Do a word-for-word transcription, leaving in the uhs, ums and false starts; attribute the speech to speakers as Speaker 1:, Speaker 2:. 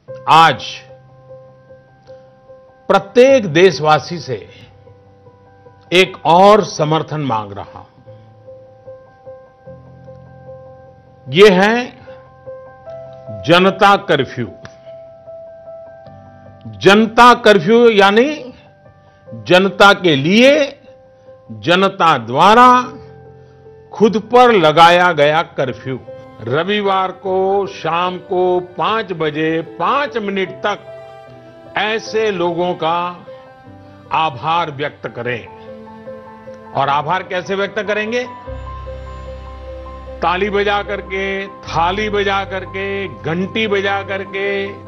Speaker 1: आज प्रत्येक देशवासी से एक और समर्थन मांग रहा हूं। ये है जनता कर्फ्यू। जनता कर्फ्यू यानी जनता के लिए, जनता द्वारा खुद पर लगाया गया कर्फ्यू। रविवार को शाम को पांच बजे पांच मिनट तक ऐसे लोगों का आभार व्यक्त करें। और आभार कैसे व्यक्त करेंगे? ताली बजा करके, थाली बजा करके, घंटी बजा करके,